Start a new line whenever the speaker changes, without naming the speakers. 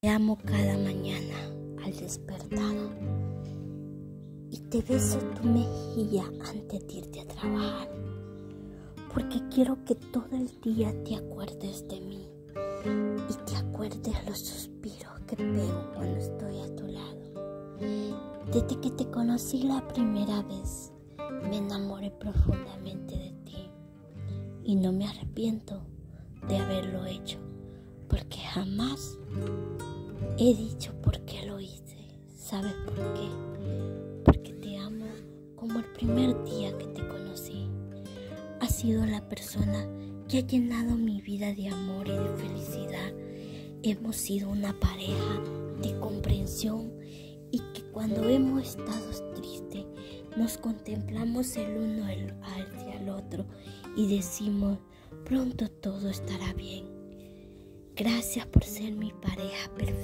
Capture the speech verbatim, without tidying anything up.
Te amo cada mañana al despertar y te beso tu mejilla antes de irte a trabajar, porque quiero que todo el día te acuerdes de mí y te acuerdes los suspiros que pego cuando estoy a tu lado. Desde que te conocí la primera vez, me enamoré profundamente de ti y no me arrepiento de haberlo hecho, porque jamás he dicho por qué lo hice. ¿Sabes por qué? Porque te amo como el primer día que te conocí. Has sido la persona que ha llenado mi vida de amor y de felicidad. Hemos sido una pareja de comprensión y que cuando hemos estado tristes nos contemplamos el uno hacia el otro y decimos: pronto todo estará bien. Gracias por ser mi pareja perfecta.